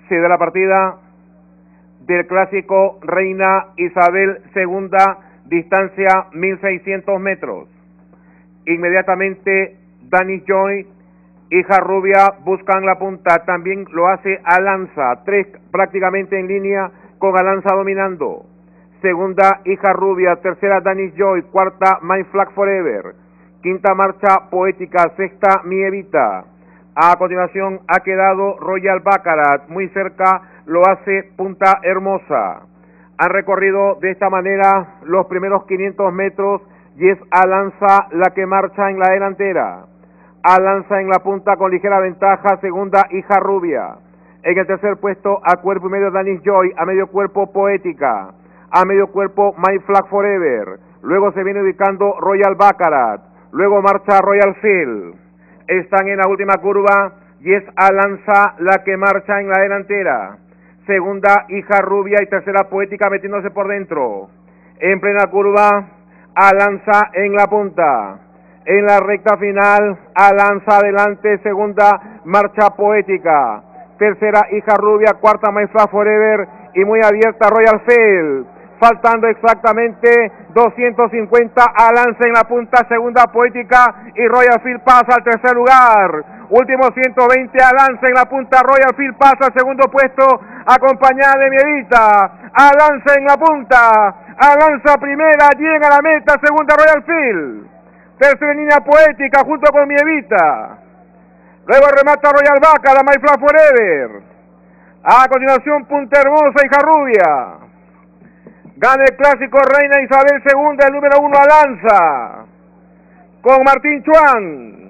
Se da la partida del clásico Reina Isabel II, distancia 1600 metros. Inmediatamente Danis Joy, Hija Rubia buscan la punta, también lo hace Alanza, tres prácticamente en línea con Alanza dominando. Segunda Hija Rubia, tercera Danis Joy, cuarta My Flag Forever, quinta Marcha Poética, sexta Mi Evita. A continuación ha quedado Royal Baccarat, muy cerca lo hace Punta Hermosa. Han recorrido de esta manera los primeros 500 metros y es Alanza la que marcha en la delantera. Alanza en la punta con ligera ventaja, segunda Hija Rubia. En el tercer puesto a cuerpo y medio Danis Joy, a medio cuerpo Poética, a medio cuerpo My Flag Forever. Luego se viene ubicando Royal Baccarat, luego marcha Royal Field. Están en la última curva y es Alanza la que marcha en la delantera. Segunda Hija Rubia y tercera Poética metiéndose por dentro. En plena curva, Alanza en la punta. En la recta final, Alanza adelante, segunda Marcha Poética. Tercera Hija Rubia, cuarta My Flag Forever y muy abierta Royal Field. Faltando exactamente 250, Alanza en la punta, segunda Poética y Royal Field pasa al tercer lugar. Último 120, Alanza en la punta, Royal Field pasa al segundo puesto, acompañada de Mi Evita. Alanza en la punta, Alanza primera, llega a la meta, segunda Royal Field. Tercera línea Poética junto con Mi Evita. Luego remata Royal Baccarat, My Flag Forever. A continuación Punta Hermosa, Hija Rubia. Gana el clásico Reina Isabel II, el número 1 Alanza, con Martín Chuan.